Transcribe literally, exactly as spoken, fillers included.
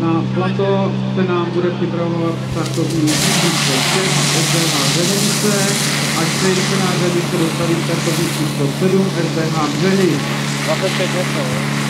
Na plato se nám bude připravovat startovní číslo šest S D H Řehenice a čtyři se na řady se dostaví startovní číslo sedm S D H Břehy. dvacet pět něco,